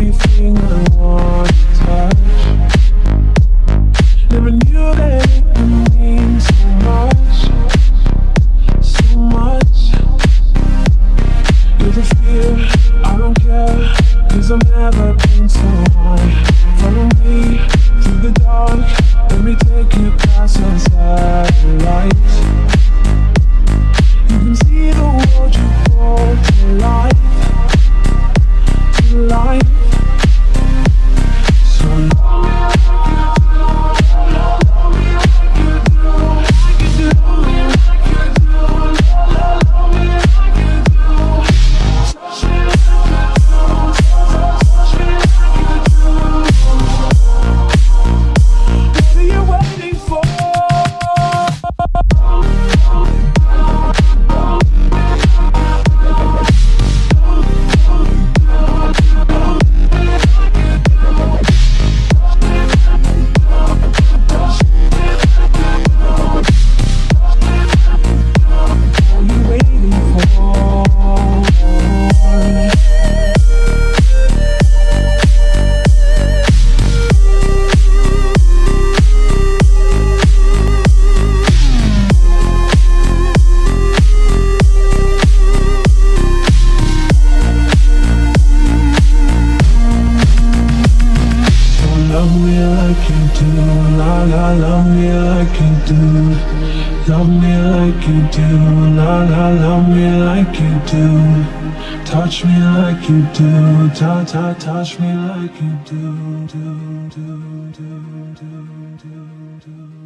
everything I want to touch. Never knew that it could mean so much, so much. You're the fear, I don't care, 'cause I've never been so high. Follow me through the dark, let me take you past some satellites. You can see the world you brought to life, to life. So love me like you do, love me like you do, like you do, love me like you do, love me like you do. Touch me like you do, touch me like you do. What are you waiting for? Love me like you do, la la, love me like you do. Love me like you do, la la, love me like you do. Touch me like you do, ta ta, touch me like you do, do, do, do, do, do, do.